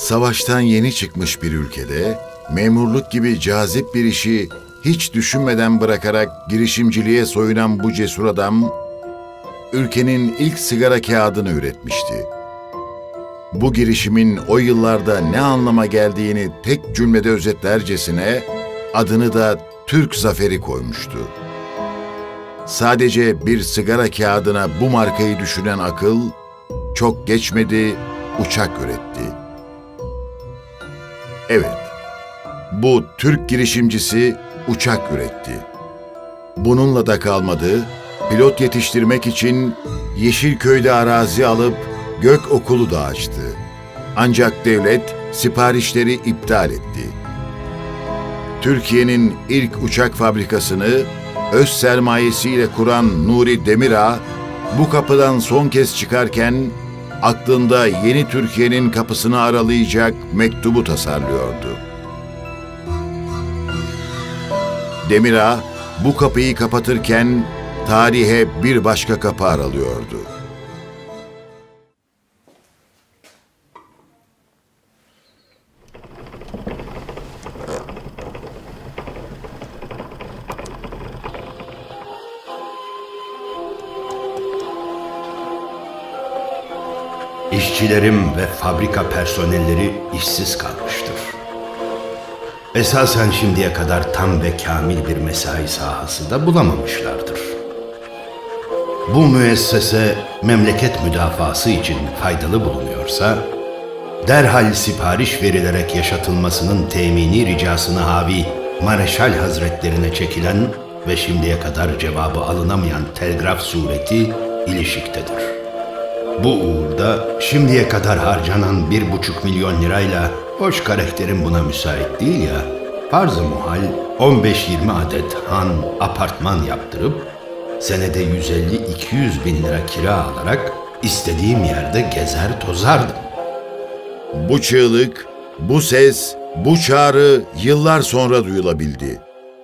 Savaştan yeni çıkmış bir ülkede memurluk gibi cazip bir işi hiç düşünmeden bırakarak girişimciliğe soyunan bu cesur adam, ülkenin ilk sigara kağıdını üretmişti. Bu girişimin o yıllarda ne anlama geldiğini tek cümlede özetlercesine adını da Türk Zaferi koymuştu. Sadece bir sigara kağıdına bu markayı düşünen akıl, çok geçmedi uçak üretti. Evet, bu Türk girişimcisi uçak üretti. Bununla da kalmadı, pilot yetiştirmek için Yeşilköy'de arazi alıp Gök Okulu da açtı. Ancak devlet siparişleri iptal etti. Türkiye'nin ilk uçak fabrikasını öz sermayesiyle kuran Nuri Demirağ, bu kapıdan son kez çıkarken aklında yeni Türkiye'nin kapısını aralayacak mektubu tasarlıyordu. Demirağ bu kapıyı kapatırken tarihe bir başka kapı aralıyordu. İşçilerim ve fabrika personelleri işsiz kalmıştır. Esasen şimdiye kadar tam ve kamil bir mesai sahası da bulamamışlardır. Bu müessese memleket müdafası için faydalı bulunuyorsa, derhal sipariş verilerek yaşatılmasının temini ricasını havi Mareşal Hazretlerine çekilen ve şimdiye kadar cevabı alınamayan telgraf sureti ilişiktedir. Bu uğurda şimdiye kadar harcanan 1,5 milyon lirayla hoş karakterim buna müsait değil ya, farz-ı muhal 15-20 adet han, apartman yaptırıp senede 150-200 bin lira kira alarak istediğim yerde gezer tozardım. Bu çığlık, bu ses, bu çağrı yıllar sonra duyulabildi.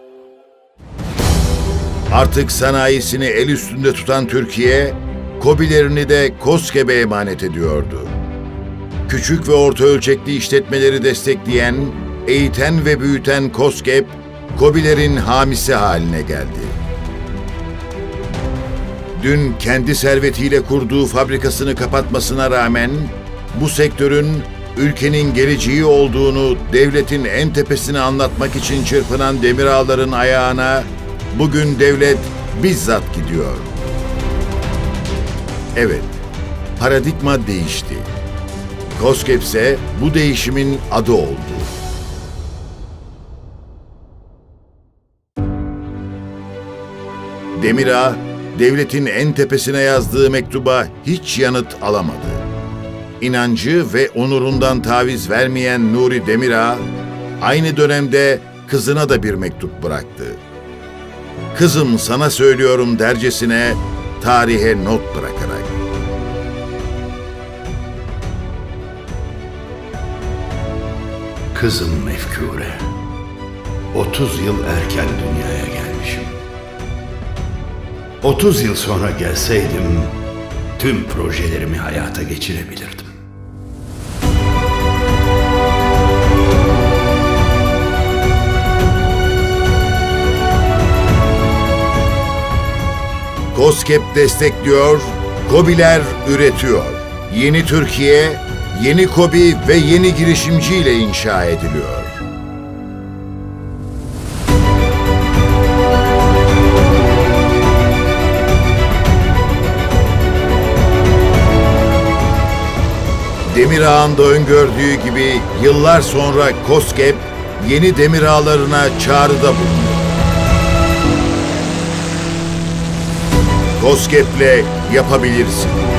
Artık sanayisini el üstünde tutan Türkiye, KOBİ'lerini de KOSGEB'e emanet ediyordu. Küçük ve orta ölçekli işletmeleri destekleyen, eğiten ve büyüten KOSGEB, KOBİ'lerin hamisi haline geldi. Dün kendi servetiyle kurduğu fabrikasını kapatmasına rağmen, bu sektörün ülkenin geleceği olduğunu devletin en tepesine anlatmak için çırpınan Demirağların ayağına bugün devlet bizzat gidiyor. Evet, paradigma değişti. KOSGEB ise bu değişimin adı oldu. Demirağ, devletin en tepesine yazdığı mektuba hiç yanıt alamadı. İnancı ve onurundan taviz vermeyen Nuri Demirağ, aynı dönemde kızına da bir mektup bıraktı. "Kızım sana söylüyorum" dercesine tarihe not bırakarak. Kızım Mefkure, 30 yıl erken dünyaya gelmişim. 30 yıl sonra gelseydim, tüm projelerimi hayata geçirebilirdim. KOSGEB destekliyor, KOBİ'ler üretiyor. Yeni Türkiye, yeni KOBİ ve yeni girişimciyle inşa ediliyor. Demirağ'ın da öngördüğü gibi yıllar sonra KOSGEB yeni Demirağlarına çağrıda bulunuyor. KOSGEB'le yapabilirsin.